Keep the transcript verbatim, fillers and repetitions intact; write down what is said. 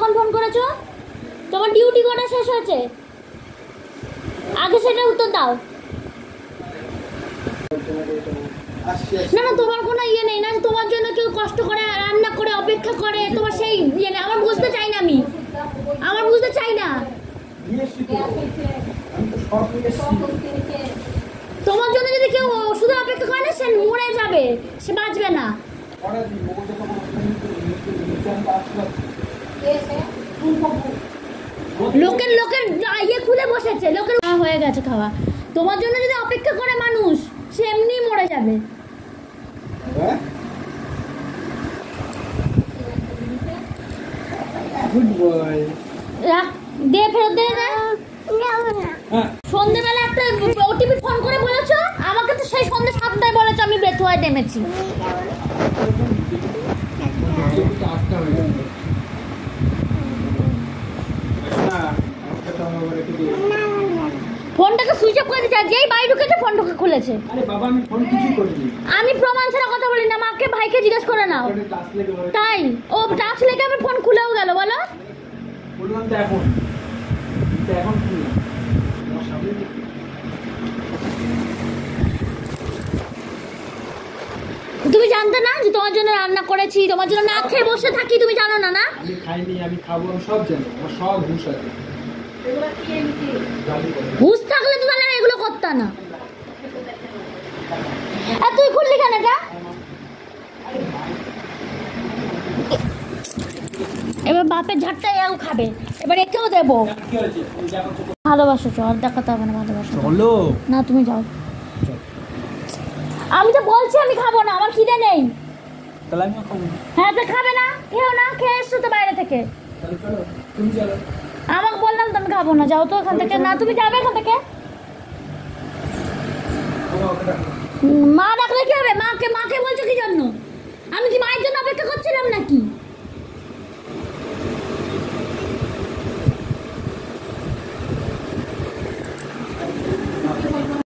কখন ফোন করেছো? তোমার ডিউটি কটা শেষ হয়েছে? আগে সেটা উত্তর দাও। না না, তোমার কোনো ইয়ে নেই না, তোমার জন্য কেউ কষ্ট করে রান্না করে অপেক্ষা করে, তোমার সেই ইয়ে নেই। আমার বুঝতে চাই না, আমি আমার বুঝতে চাই না। তোমার জন্য যদি কেউ শুধু অপেক্ষা করে না, সে মরে যাবে, সে বাঁচবে না। লোকের লোকের ইয়ে খুলে বসেছে, লোকের হয়ে গেছে খাওয়া। তোমার জন্য যদি অপেক্ষা করে মানুষ, সে এমনি মরে যাবে। Good boy. রাখ, দে, ফেরত দে না। সন্ধ্যেবেলা একটা ওটিপি ফোন করে বলেছো আমাকে, তো সেই সন্ধ্যে সাতটায় বলেছো আমি বেথুয়ায় নেমেছি। ফোনটাকে সুইচ অফ করে দিতে, যেই বাড়ি ঢুকেছে ফোনটাকে খুলেছে। আরে বাবা, আমি ফোন কিছু করিনি। আমি প্রমাণ ছাড়া কথা বলি না, মাকে ভাইকে জিজ্ঞেস করে নাও। তাই ও টাচ লেগে আমার ফোন খুলেও গেল। বলো, বললাম তো এখন তো এখন কি আমার সামনে তুমি জানতে না যে তোমার জন্য রান্না করেছি, তোমার জন্য না খেয়ে বসে থাকি, তুমি জানো না? না আমি খাইনি, আমি খাবো, আমি সব জানি, আমার সব হুঁশ আছে। হুঁশ থাকলে তো তাহলে এগুলো করতে না। আর তুই খুললি কেন এটা? এবার বাপের ঝাড়টা এও খাবে, এবার একেও দেবো। ভালোবাসো, চল দেখাতে হবে না ভালোবাসো। চলো না, তুমি যাও। আমি তো বলছি আমি খাবো না, আমার খিদে নেই। তাহলে আমিও খাবো। হ্যাঁ, তো খাবে না, খেও না, খেয়ে এসছো তো বাইরে থেকে। তাহলে চলো, তুমি চলো। আমাকে বললাম তো আমি খাবো না, যাও তো এখান থেকে। না, তুমি যাবে এখান থেকে। মা ডাকলে কি হবে? মাকে